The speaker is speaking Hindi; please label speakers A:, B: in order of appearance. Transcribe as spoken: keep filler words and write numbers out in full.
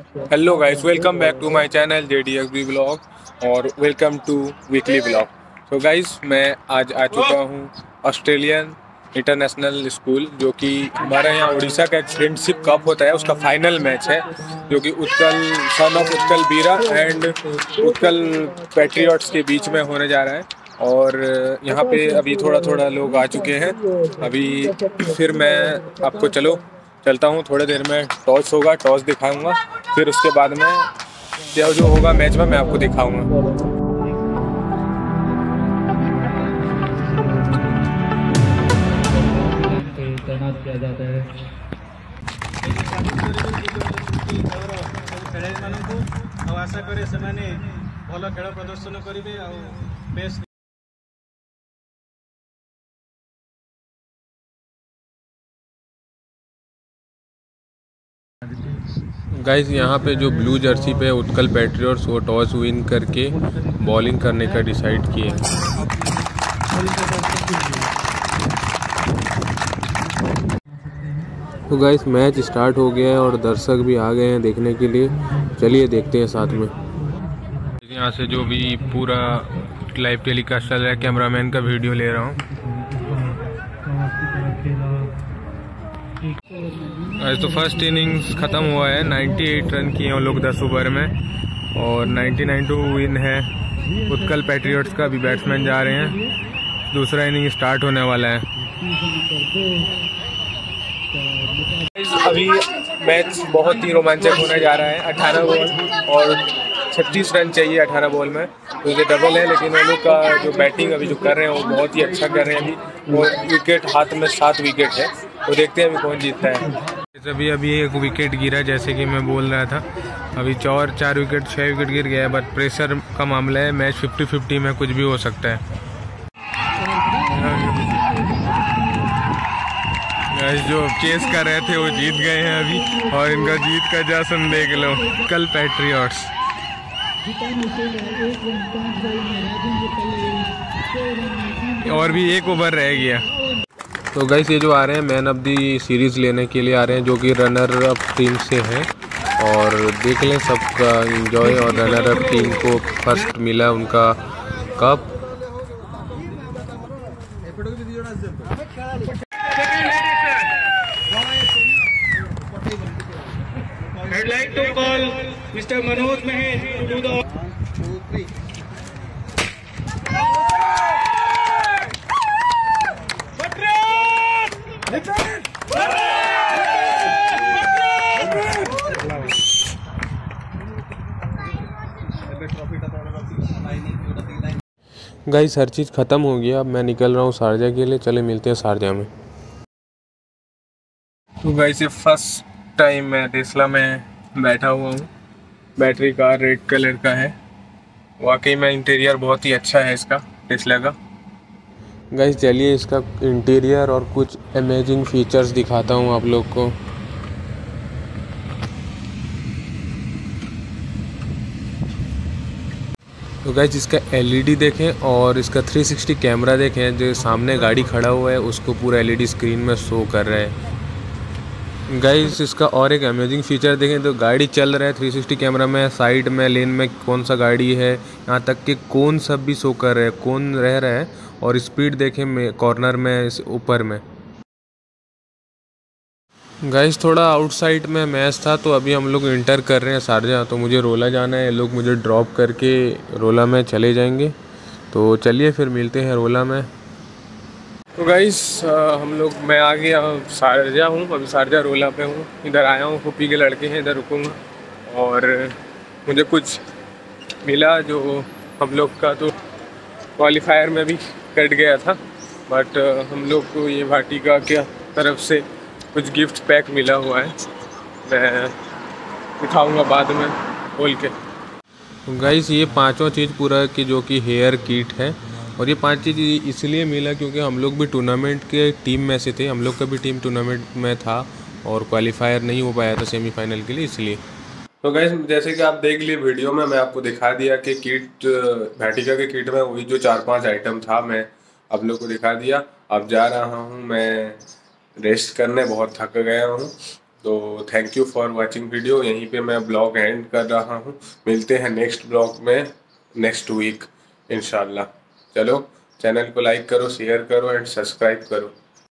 A: Hello guys, welcome back to my channel J D X B vlog और वेलकम टू वीकली ब्लॉग। तो गाइस, मैं आज आ चुका हूँ ऑस्ट्रेलियन इंटरनेशनल स्कूल, जो कि हमारे यहाँ उड़ीसा का एक फ्रेंडशिप कप होता है, उसका फाइनल मैच है, जो कि उत्कल सन ऑफ उत्कल बीरा एंड उत्कल पैट्रियट्स के बीच में होने जा रहा है। और यहाँ पे अभी थोड़ा थोड़ा लोग आ चुके हैं। अभी फिर मैं आपको चलो चलता हूँ, थोड़ी देर में टॉस होगा, टॉस दिखाऊंगा, फिर उसके बाद में जो जो होगा मैच में मैं आपको दिखाऊंगा।
B: तैनात किया जाता है खेलाड़ी मानू आशा करे से भल खेल प्रदर्शन करेंगे आ बेस।
A: गाइस, यहाँ पे जो ब्लू जर्सी पे उत्कल पैट्रियट्स वो टॉस विन करके बॉलिंग करने का डिसाइड किए हैं। तो गाइस, मैच स्टार्ट हो गया है और दर्शक भी आ गए हैं देखने के लिए। चलिए देखते हैं साथ में। यहाँ से जो भी पूरा लाइव टेलीकास्ट चल रहा है, कैमरामैन का वीडियो ले रहा हूँ। आज तो फर्स्ट इनिंग्स ख़त्म हुआ है, अट्ठानवे रन किए हैं लोग दस ओवर में और निन्यानवे टू विन है उत्कल पैट्रियट्स का। अभी बैट्समैन जा रहे हैं, दूसरा इनिंग स्टार्ट होने वाला है। अभी मैच बहुत ही रोमांचक होने जा रहा है। अठारह बॉल और छत्तीस रन चाहिए अठारह बॉल में, तो ये डबल है, लेकिन वो लोग का जो बैटिंग अभी जो कर रहे हैं वो बहुत ही अच्छा कर रहे हैं। अभी वो विकेट हाथ में सात विकेट है, तो देखते हैं अभी कौन जीतता है। अभी अभी एक विकेट गिरा, जैसे कि मैं बोल रहा था, अभी चार चार विकेट छः विकेट गिर गया है, बट प्रेशर का मामला है, मैच फिफ्टी फिफ्टी में कुछ भी हो सकता है। जो चेस कर रहे थे वो जीत गए हैं अभी, और इनका जीत का जश्न देख लो, कल पैट्रियट्स। और भी एक ओवर रह गया। तो गाइस, ये जो आ रहे हैं मैन ऑफ दी सीरीज़ लेने के लिए आ रहे हैं, जो कि रनर अप टीम से हैं, और देख लें सबका एंजॉय। और रनर अप टीम को फर्स्ट मिला उनका cup.
B: I'd like to call Mister Manoj Mahesh to do the two, three.
A: Guys, हर चीज़ ख़त्म हो गया, अब मैं निकल रहा हूँ शारजा के लिए। चले मिलते हैं शारजा में। तो गाइस, ये फर्स्ट टाइम मैं टेस्ला में बैठा हुआ हूँ। बैटरी कार रेड कलर का है, वाकई में इंटीरियर बहुत ही अच्छा है इसका टेस्ला का। गाइस, चलिए इसका इंटीरियर और कुछ अमेजिंग फीचर्स दिखाता हूँ आप लोग को। तो गाइस, इसका एलईडी देखें और इसका थ्री सिक्सटी कैमरा देखें, जो सामने गाड़ी खड़ा हुआ है उसको पूरा एलईडी स्क्रीन में शो कर रहा है। गाइस, इसका और एक अमेजिंग फीचर देखें तो गाड़ी चल रहा है, थ्री सिक्सटी कैमरा में साइड में लेन में कौन सा गाड़ी है, यहाँ तक कि कौन सब भी शो कर रहा है, कौन रह रहा है। और स्पीड देखें में कॉर्नर में ऊपर में। गाइस, थोड़ा आउटसाइड में मैच था, तो अभी हम लोग इंटर कर रहे हैं शारजा। तो मुझे रोला जाना है, लोग मुझे ड्रॉप करके रोला में चले जाएंगे। तो चलिए फिर मिलते हैं रोला में। तो गाइस, हम लोग मैं आ गया शारजा हूँ, अभी शारजा रोला पे हूँ। इधर आया हूँ, फूफी के लड़के हैं, इधर रुकूँगा। और मुझे कुछ मिला जो हम लोग का तो क्वालिफायर में भी कट गया था, बट हम लोग को ये वाटिका के तरफ से कुछ गिफ्ट पैक मिला हुआ है, मैं दिखाऊंगा बाद में खोल के। तो गाइस, ये पांचों चीज़ पूरा की जो कि हेयर किट है, और ये पांच चीज़ इसलिए मिला क्योंकि हम लोग भी टूर्नामेंट के टीम में से थे। हम लोग का भी टीम टूर्नामेंट में था और क्वालिफायर नहीं हो पाया था सेमीफाइनल के लिए, इसलिए। तो गाइस, जैसे कि आप देख लिए वीडियो में, मैं आपको दिखा दिया कि किट वाटिका के किट में वही जो चार पांच आइटम था, मैं आप लोग को दिखा दिया। अब जा रहा हूँ मैं रेस्ट करने, बहुत थक गया हूँ। तो thank you for watching video. यहीं पे मैं ब्लॉग एंड कर रहा हूँ। मिलते हैं नेक्स्ट ब्लॉग में नेक्स्ट वीक इंशाल्लाह। चलो, चैनल को लाइक करो, शेयर करो एंड सब्सक्राइब करो।